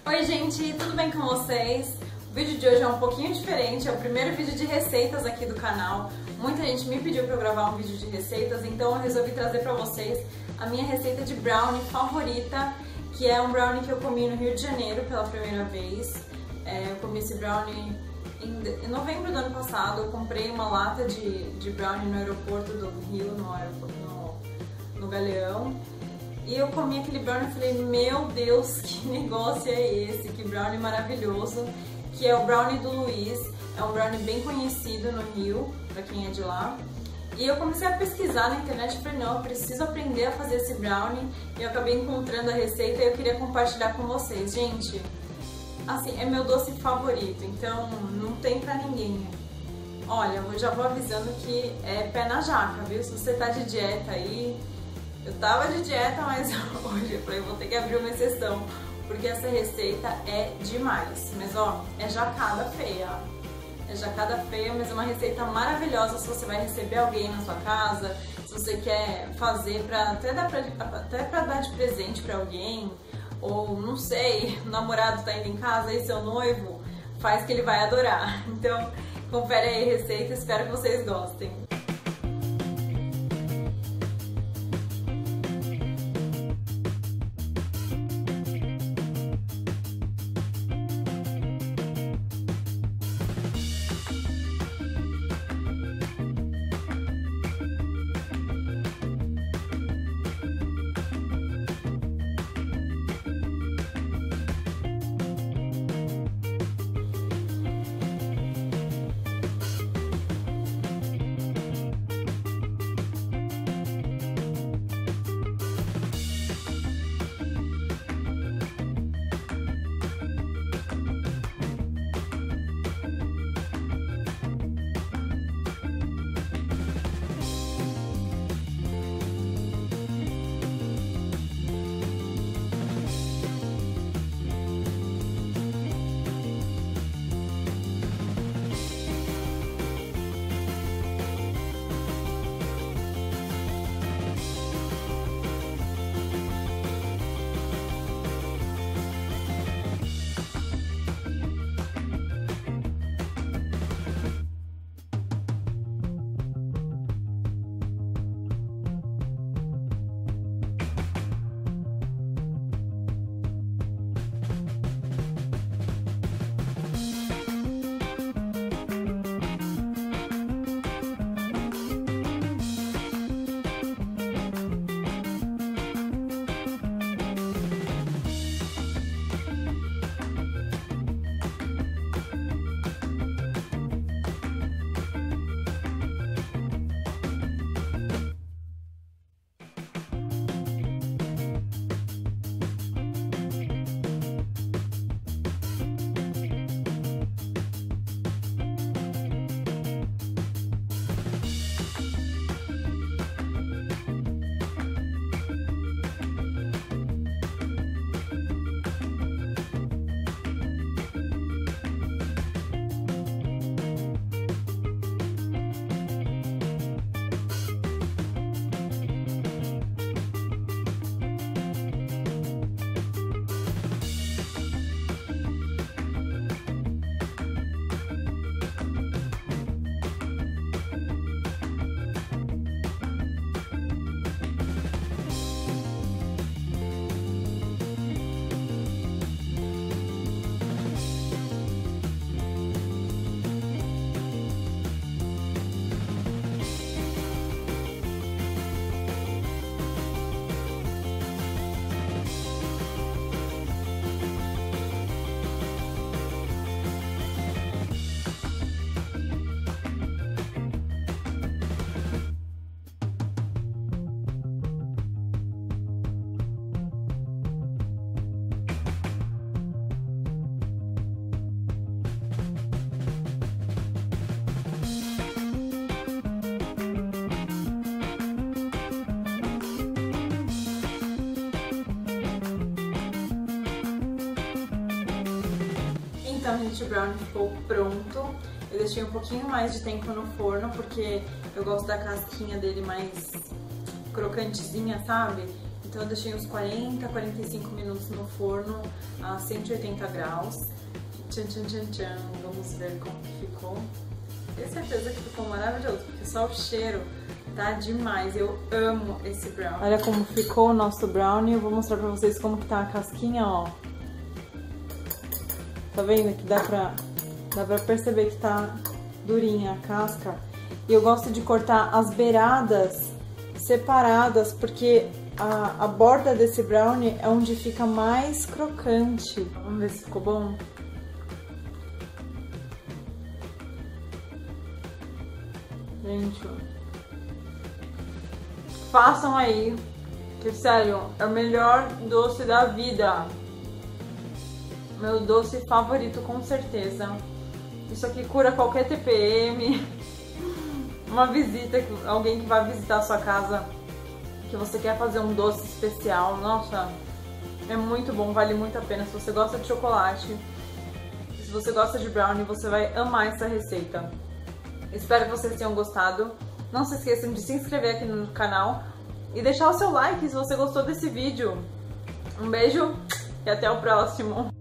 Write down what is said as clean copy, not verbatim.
Oi gente, tudo bem com vocês? O vídeo de hoje é um pouquinho diferente, é o primeiro vídeo de receitas aqui do canal. Muita gente me pediu para eu gravar um vídeo de receitas, então eu resolvi trazer para vocês a minha receita de brownie favorita, que é um brownie que eu comi no Rio de Janeiro pela primeira vez. Eu comi esse brownie em novembro do ano passado. Eu comprei uma lata de brownie no aeroporto do Rio, no Galeão. E eu comi aquele brownie e falei, meu Deus, que negócio é esse? Que brownie maravilhoso, que é o brownie do Luiz. É um brownie bem conhecido no Rio, pra quem é de lá. E eu comecei a pesquisar na internet e falei, não, eu preciso aprender a fazer esse brownie. E eu acabei encontrando a receita e eu queria compartilhar com vocês. Gente, assim, é meu doce favorito, então não tem pra ninguém. Olha, eu já vou avisando que é pé na jaca, viu? Se você tá de dieta aí... Eu tava de dieta, mas hoje eu falei, vou ter que abrir uma exceção, porque essa receita é demais. Mas ó, é jacada feia. É jacada feia, mas é uma receita maravilhosa se você vai receber alguém na sua casa, se você quer fazer até pra dar de presente pra alguém, ou não sei, o namorado tá indo em casa e seu noivo, faz que ele vai adorar. Então, confere aí a receita, espero que vocês gostem. Então, gente, o brownie ficou pronto. Eu deixei um pouquinho mais de tempo no forno, porque eu gosto da casquinha dele mais crocantezinha, sabe? Então Então eu deixei uns 40, 45 minutos no forno a 180 graus. Tchan, tchan, tchan, tchan. Vamos ver como ficou. Tenho certeza que ficou maravilhoso, porque só o cheiro tá demais. Eu amo esse brownie. Olha como ficou o nosso brownie. Eu vou mostrar pra vocês como que tá a casquinha, ó. Tá vendo que dá pra perceber que tá durinha a casca. E eu gosto de cortar as beiradas separadas, porque a borda desse brownie é onde fica mais crocante. Vamos ver se ficou bom. Gente, façam aí, que sério, é o melhor doce da vida. Meu doce favorito, com certeza. Isso aqui cura qualquer TPM. Uma visita, alguém que vai visitar a sua casa, que você quer fazer um doce especial. Nossa, é muito bom, vale muito a pena. Se você gosta de chocolate, se você gosta de brownie, você vai amar essa receita. Espero que vocês tenham gostado. Não se esqueçam de se inscrever aqui no canal e deixar o seu like se você gostou desse vídeo. Um beijo e até o próximo.